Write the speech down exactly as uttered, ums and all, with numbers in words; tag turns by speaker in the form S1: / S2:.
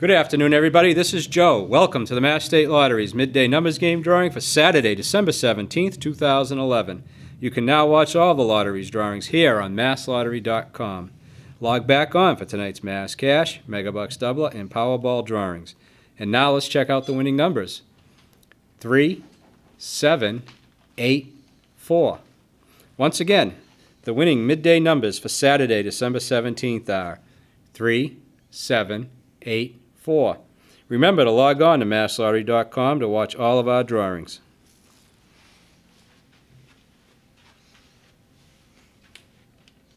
S1: Good afternoon, everybody. This is Joe. Welcome to the Mass State Lottery's Midday Numbers Game drawing for Saturday, December seventeenth, two thousand eleven. You can now watch all the lottery's drawings here on mass lottery dot com. Log back on for tonight's Mass Cash, Megabucks Doubler, and Powerball drawings. And now let's check out the winning numbers. three, seven, eight, four. Once again, the winning midday numbers for Saturday, December seventeenth are three, seven, eight, four. Remember to log on to mass lottery dot com to watch all of our drawings.